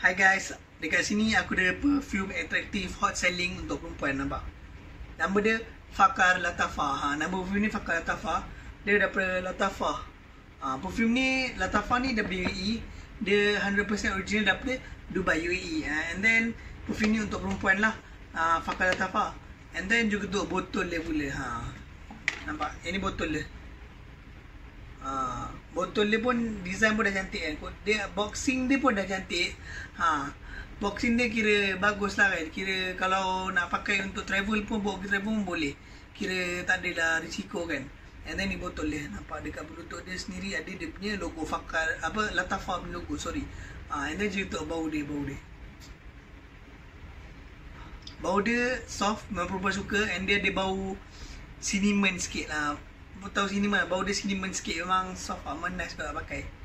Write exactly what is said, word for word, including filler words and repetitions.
Hi guys, dekat sini aku ada perfume attractive hot selling untuk perempuan, nampak? Nama dia Fakhar Lattafa. Ha, nama perfume ni Fakhar Lattafa. Dia daripada Lattafa. Ha, perfume ni Lattafa ni daripada U A E. Dia one hundred percent original daripada Dubai, U A E. Ha, and then perfume ni untuk perempuan lah. Ha, Fakhar Lattafa. And then juga untuk botol dia pula. Ha, nampak? Ini botol dia. Ha, botol dia pun design pun dah cantik kan. Dia boxing dia pun dah cantik. Ha, boxing dia kira bagus lah kan. Kira kalau nak pakai untuk travel pun, bawa pergi travel pun boleh. Kira tak adalah risiko kan. And then ni botol dia. Nampak dekat berlutut dia sendiri ada dia punya logo Fakhar, apa, Lattafa punya logo, sorry. Ha, and then juga untuk bau dia, bau dia. Bau dia soft, memang perempuan suka. And dia ada bau cinnamon sikit lah. Tahu cinnamon, bau dia cinnamon sikit. Memang soft, aman, nice kalau nak pakai.